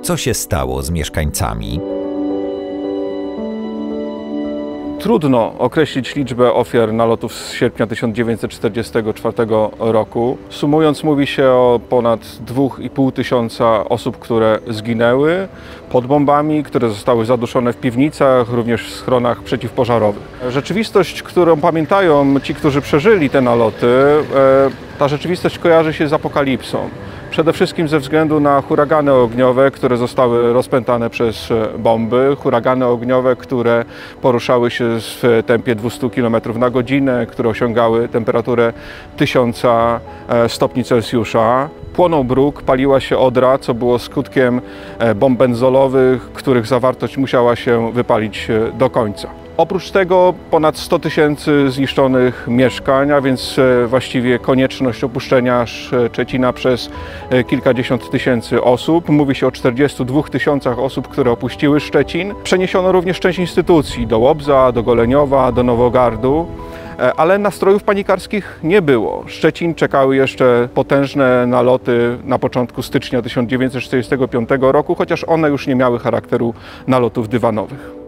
Co się stało z mieszkańcami? Trudno określić liczbę ofiar nalotów z sierpnia 1944 roku. Sumując, mówi się o ponad 2,5 tysiąca osób, które zginęły pod bombami, które zostały zaduszone w piwnicach, również w schronach przeciwpożarowych. Rzeczywistość, którą pamiętają ci, którzy przeżyli te naloty, ta rzeczywistość kojarzy się z apokalipsą. Przede wszystkim ze względu na huragany ogniowe, które zostały rozpętane przez bomby. Huragany ogniowe, które poruszały się w tempie 200 km na godzinę, które osiągały temperaturę 1000 stopni Celsjusza. Płonął bruk, paliła się odra, co było skutkiem bomb benzolowych, których zawartość musiała się wypalić do końca. Oprócz tego ponad 100 tysięcy zniszczonych mieszkań, a więc właściwie konieczność opuszczenia Szczecina przez kilkadziesiąt tysięcy osób. Mówi się o 42 tysiącach osób, które opuściły Szczecin. Przeniesiono również część instytucji do Łobza, do Goleniowa, do Nowogardu. Ale nastrojów panikarskich nie było. Szczecin czekały jeszcze potężne naloty na początku stycznia 1945 roku, chociaż one już nie miały charakteru nalotów dywanowych.